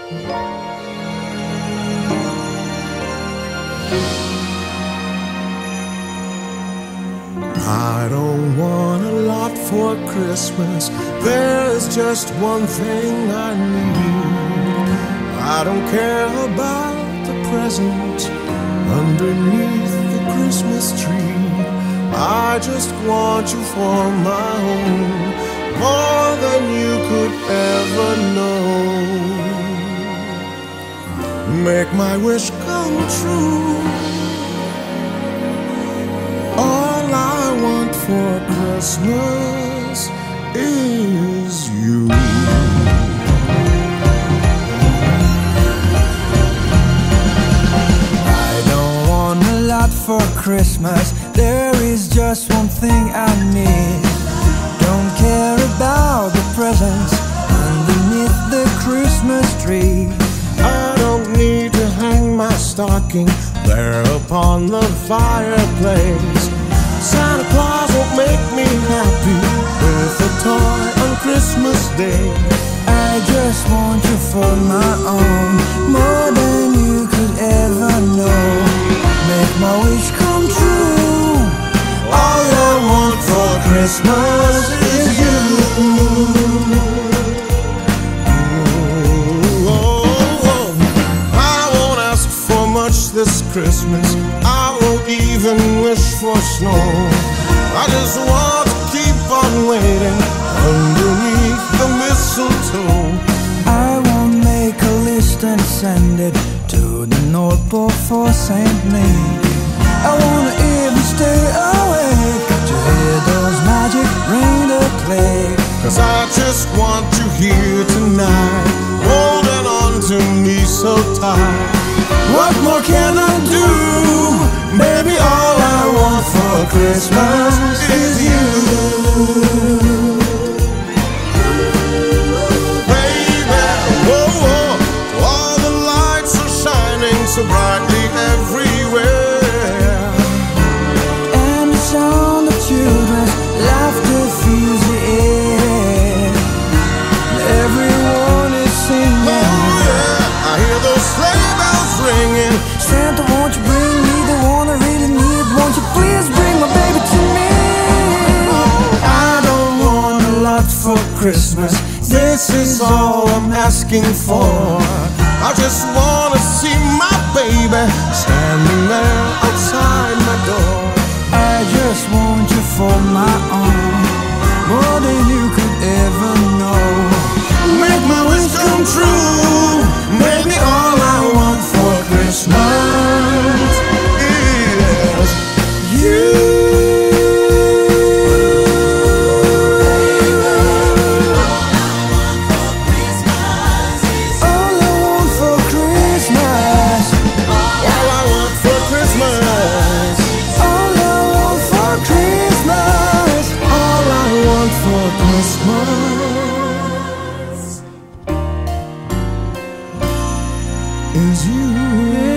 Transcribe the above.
I don't want a lot for Christmas. There's just one thing I need. I don't care about the present underneath the Christmas tree. I just want you for my own, more than you could ever know. Make my wish come true. All I want for Christmas is you. I don't want a lot for Christmas. There is just one thing I need. Don't care about the presents underneath the Christmas tree. I don't need to hang my stocking there upon the fireplace. Santa Claus won't make me happy with a toy on Christmas Day. I just want you for my own, more than you could ever know. Make my wish come true. All I want for Christmas is you. I won't ask for much this Christmas. I won't even wish for snow. I just want to keep on waiting underneath the mistletoe. I won't make a list and send it to the North Pole for St. Nick. I wanna even stay awake to hear those magic reindeer click. 'Cause I just want you here tonight, holding on to me so tight. What more can I do? Baby, all I want for Christmas is you. Baby, whoa, whoa, all the lights are shining so brightly everywhere. And the sound of children's laughter fills the air. Everyone is singing. Oh yeah, I hear those sleigh bells ringing. Santa, won't you bring me the one I really need? Won't you please bring my baby to me? I don't want a lot for Christmas. This is all I'm asking for. I just wanna see my baby standing there outside my door. I just want you for my own, more than you could ever know. Make my wish come true. Maybe all I want for Christmas is you. Is you.